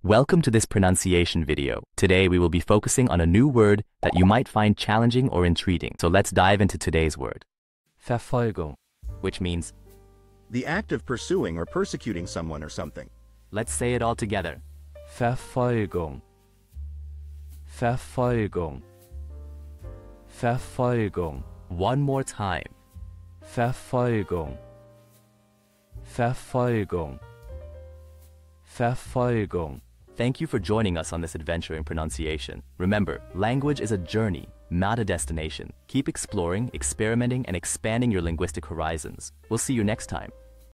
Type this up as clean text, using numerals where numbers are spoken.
Welcome to this pronunciation video. Today we will be focusing on a new word that you might find challenging or intriguing. So let's dive into today's word. Verfolgung, which means the act of pursuing or persecuting someone or something. let's say it all together. Verfolgung. Verfolgung. Verfolgung. One more time. Verfolgung. Verfolgung. Verfolgung. Thank you for joining us on this adventure in pronunciation. Remember, language is a journey, not a destination. Keep exploring, experimenting, and expanding your linguistic horizons. We'll see you next time.